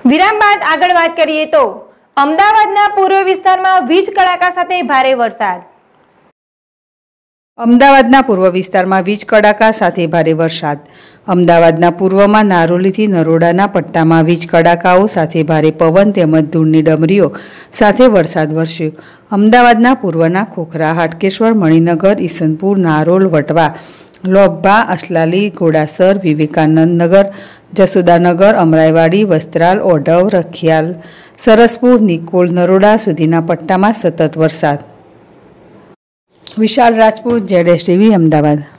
વિરામ બાદ આગળ વાત કરીએ તો અમદાવાદના પૂર્વ વિસ્તારમાં વીજ કડાકા સાથે ભારે વરસાદ। અમદાવાદના પૂર્વ વિસ્તારમાં વીજ કડાકા સાથે ભારે વરસાદ। અમદાવાદના પૂર્વમાં નારોલીથી નરોડાના પટ્ટામાં વીજ કડાકાઓ સાથે ભારે પવન તેમજ ધૂળની ડમરીઓ સાથે વરસાદ વરસ્યો। અમદાવાદના પૂર્વના ખોખરા, હાટકેશ્વર, મણિનગર, ઈસનપુર, નારોલ, વટવા, લોભા, અસલાલી, ઘોડાસર, વિવેકાનંદ નગર, જસોદાનગર, અમરાઈવાડી, વસ્ત્રાલ, ઓઢવ, રખિયાલ, સરસપુર, નિકોલ, નરોડા સુધીના પટ્ટામાં સતત વરસાદ। વિશાલ રાજપૂત, ZSTV, અમદાવાદ।